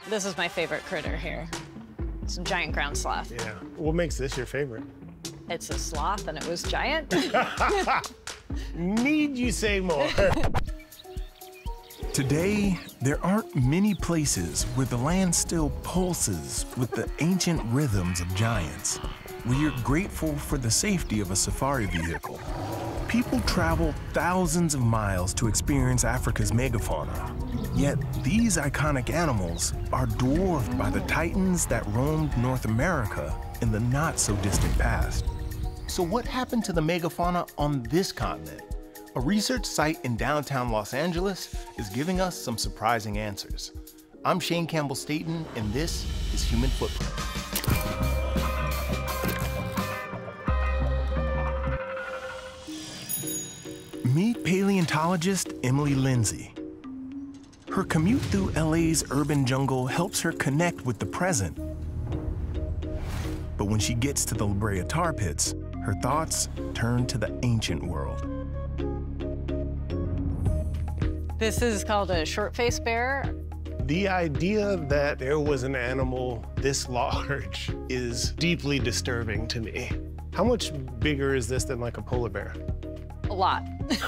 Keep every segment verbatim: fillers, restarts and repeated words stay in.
This is my favorite critter here. It's a giant ground sloth. Yeah. What makes this your favorite? It's a sloth and it was giant. Need you say more? Today, there aren't many places where the land still pulses with the ancient rhythms of giants, where you're grateful for the safety of a safari vehicle. People travel thousands of miles to experience Africa's megafauna, yet these iconic animals are dwarfed by the titans that roamed North America in the not-so-distant past. So what happened to the megafauna on this continent? A research site in downtown Los Angeles is giving us some surprising answers. I'm Shane Campbell-Staton, and this is Human Footprint. Meet paleontologist Emily Lindsey. Her commute through L A's urban jungle helps her connect with the present. But when she gets to the Brea Tar Pits, her thoughts turn to the ancient world. This is called a short-faced bear. The idea that there was an animal this large is deeply disturbing to me. How much bigger is this than like a polar bear? A lot.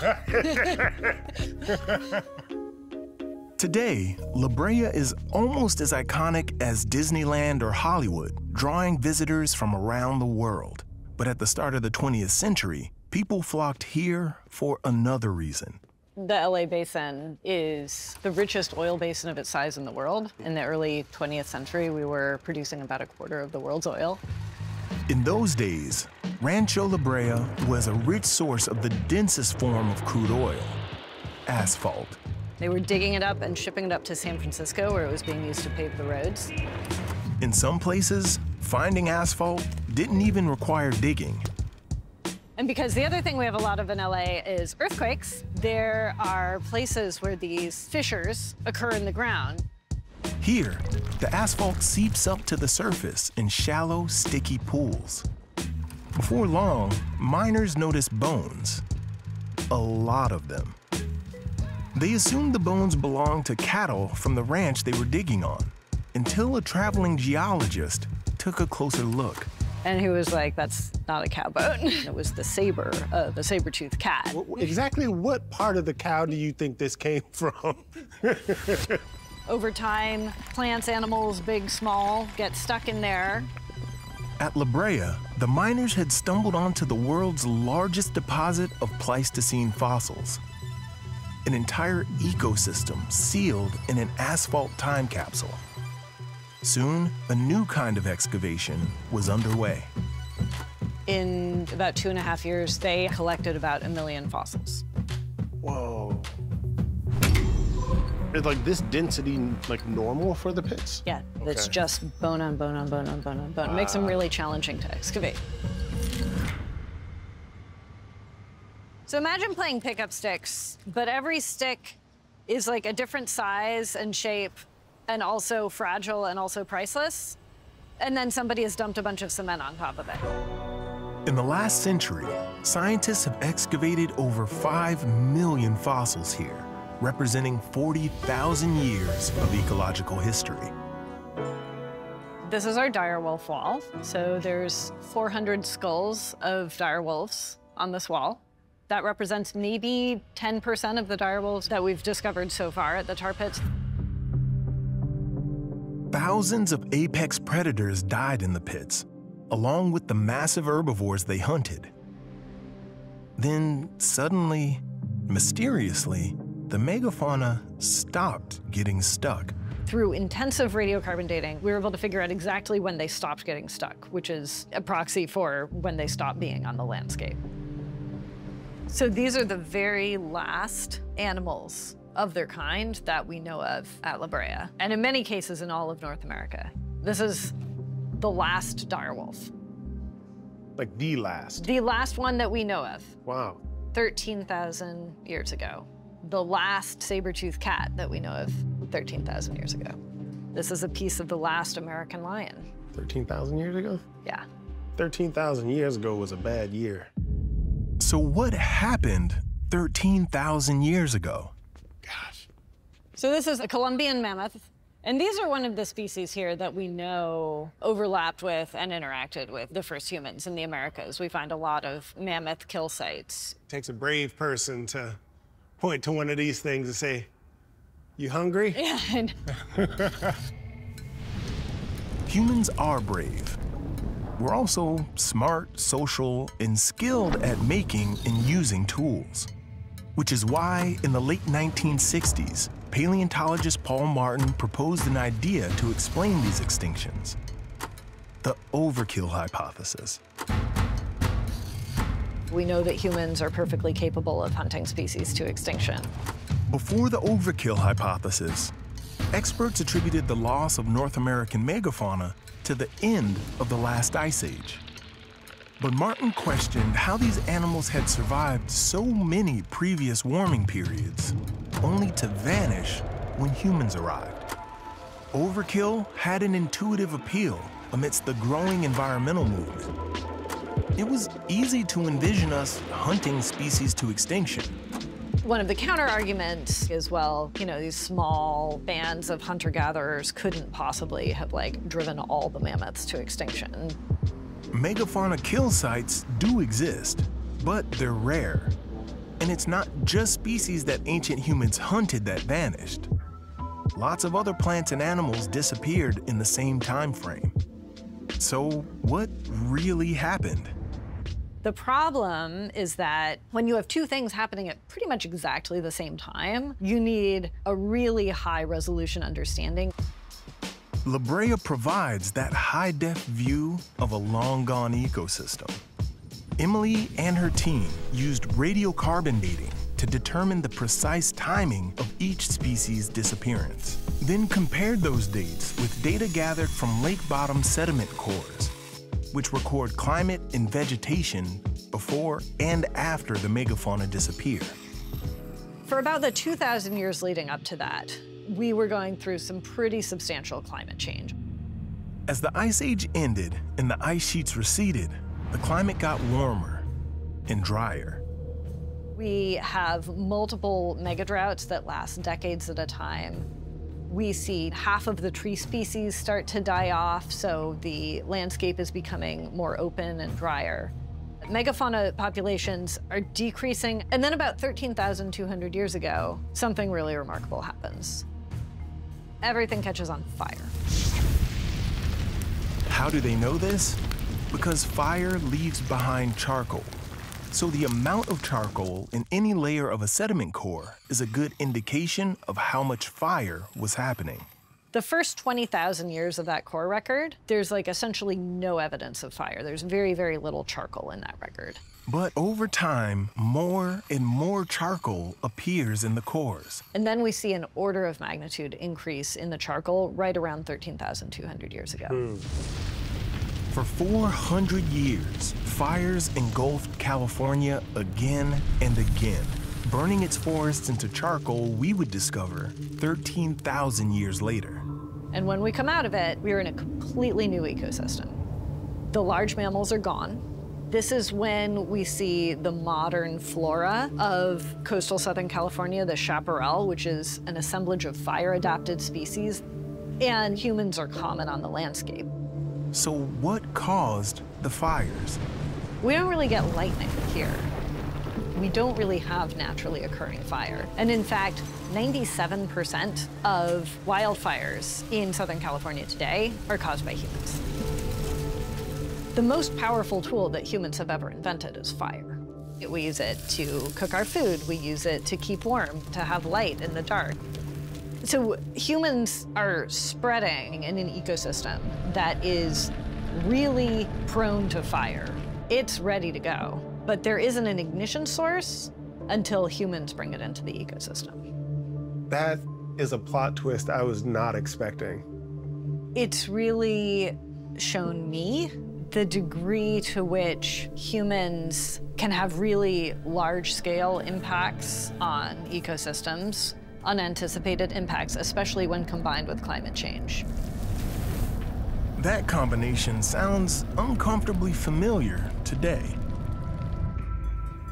Today, La Brea is almost as iconic as Disneyland or Hollywood, drawing visitors from around the world. But at the start of the twentieth century, people flocked here for another reason. The L A basin is the richest oil basin of its size in the world. In the early twentieth century, we were producing about a quarter of the world's oil. In those days, Rancho La Brea was a rich source of the densest form of crude oil, asphalt. They were digging it up and shipping it up to San Francisco, where it was being used to pave the roads. In some places, finding asphalt didn't even require digging. And because the other thing we have a lot of in L A is earthquakes, there are places where these fissures occur in the ground. Here, the asphalt seeps up to the surface in shallow, sticky pools. Before long, miners noticed bones, a lot of them. They assumed the bones belonged to cattle from the ranch they were digging on, until a traveling geologist took a closer look. And he was like, that's not a cow bone. It was the saber, uh, the saber-toothed cat. Exactly what part of the cow do you think this came from? Over time, plants, animals, big, small, get stuck in there. At La Brea, the miners had stumbled onto the world's largest deposit of Pleistocene fossils. An entire ecosystem sealed in an asphalt time capsule. Soon, a new kind of excavation was underway. In about two and a half years, they collected about a million fossils. Whoa. Is like this density like normal for the pits? Yeah, okay. It's just bone on bone on bone on bone on bone. Wow. It makes them really challenging to excavate. So imagine playing pickup sticks, but every stick is like a different size and shape and also fragile and also priceless. And then somebody has dumped a bunch of cement on top of it. In the last century, scientists have excavated over five million fossils here, representing forty thousand years of ecological history. This is our direwolf wall. So there's four hundred skulls of direwolves on this wall. That represents maybe ten percent of the direwolves that we've discovered so far at the tar pits. Thousands of apex predators died in the pits, along with the massive herbivores they hunted. Then suddenly, mysteriously, the megafauna stopped getting stuck. Through intensive radiocarbon dating, we were able to figure out exactly when they stopped getting stuck, which is a proxy for when they stopped being on the landscape. So these are the very last animals of their kind that we know of at La Brea, and in many cases in all of North America. This is the last direwolf. Like the last? The last one that we know of. Wow. thirteen thousand years ago. The last saber-toothed cat that we know of thirteen thousand years ago. This is a piece of the last American lion. thirteen thousand years ago? Yeah. thirteen thousand years ago was a bad year. So what happened thirteen thousand years ago? Gosh. So this is a Colombian mammoth, And these are one of the species here that we know overlapped with and interacted with the first humans in the Americas. We find a lot of mammoth kill sites. It takes a brave person to point to one of these things and say, "You hungry?" Yeah. And Humans are brave. We're also smart, social, and skilled at making and using tools. Which is why, in the late nineteen sixties, paleontologist Paul Martin proposed an idea to explain these extinctions: the overkill hypothesis. we know that humans are perfectly capable of hunting species to extinction. Before the overkill hypothesis, experts attributed the loss of North American megafauna to the end of the last ice age. But Martin questioned how these animals had survived so many previous warming periods, only to vanish when humans arrived. Overkill had an intuitive appeal amidst the growing environmental movement. It was easy to envision us hunting species to extinction. One of the counter-arguments is, well, you know, these small bands of hunter-gatherers couldn't possibly have, like, driven all the mammoths to extinction. Megafauna kill sites do exist, but they're rare. And it's not just species that ancient humans hunted that vanished. Lots of other plants and animals disappeared in the same time frame. So what really happened? The problem is that when you have two things happening at pretty much exactly the same time, you need a really high-resolution understanding. Brea provides that high-def view of a long-gone ecosystem. Emily and her team used radiocarbon dating to determine the precise timing of each species' disappearance, then compared those dates with data gathered from lake-bottom sediment cores, which record climate and vegetation before and after the megafauna disappear. For about the two thousand years leading up to that, we were going through some pretty substantial climate change. As the ice age ended and the ice sheets receded, the climate got warmer and drier. We have multiple megadroughts that last decades at a time. We see half of the tree species start to die off, so the landscape is becoming more open and drier. Megafauna populations are decreasing, and then about thirteen thousand two hundred years ago, something really remarkable happens. Everything catches on fire. How do they know this? Because fire leaves behind charcoal. So the amount of charcoal in any layer of a sediment core is a good indication of how much fire was happening. The first twenty thousand years of that core record, there's like essentially no evidence of fire. There's very, very little charcoal in that record. But over time, more and more charcoal appears in the cores. And then we see an order of magnitude increase in the charcoal right around thirteen thousand two hundred years ago. Mm. For four hundred years, fires engulfed California again and again, burning its forests into charcoal we would discover thirteen thousand years later. And when we come out of it, we're in a completely new ecosystem. The large mammals are gone. This is when we see the modern flora of coastal Southern California, the chaparral, which is an assemblage of fire-adapted species, and humans are common on the landscape. So what caused the fires? We don't really get lightning here. We don't really have naturally occurring fire. And in fact, ninety-seven percent of wildfires in Southern California today are caused by humans. The most powerful tool that humans have ever invented is fire. We use it to cook our food. We use it to keep warm, to have light in the dark. So humans are spreading in an ecosystem that is really prone to fire. It's ready to go, but there isn't an ignition source until humans bring it into the ecosystem. That is a plot twist I was not expecting. It's really shown me the degree to which humans can have really large-scale impacts on ecosystems, unanticipated impacts, especially when combined with climate change. That combination sounds uncomfortably familiar today.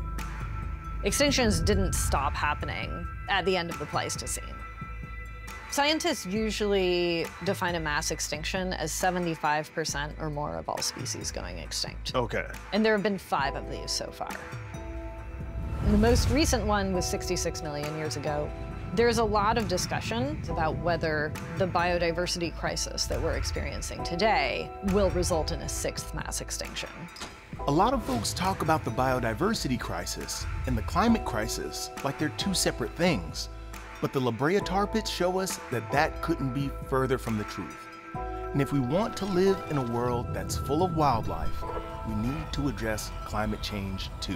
Extinctions didn't stop happening at the end of the Pleistocene. Scientists usually define a mass extinction as seventy-five percent or more of all species going extinct. Okay. And there have been five of these so far. The most recent one was sixty-six million years ago. There's a lot of discussion about whether the biodiversity crisis that we're experiencing today will result in a sixth mass extinction. A lot of folks talk about the biodiversity crisis and the climate crisis like they're two separate things. But the Brea Tar Pits show us that that couldn't be further from the truth. And if we want to live in a world that's full of wildlife, we need to address climate change too.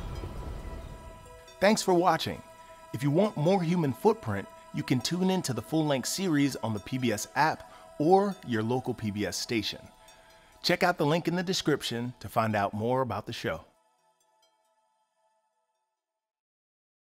Thanks for watching. If you want more human footprint, you can tune in to the full-length series on the P B S app or your local P B S station. Check out the link in the description to find out more about the show.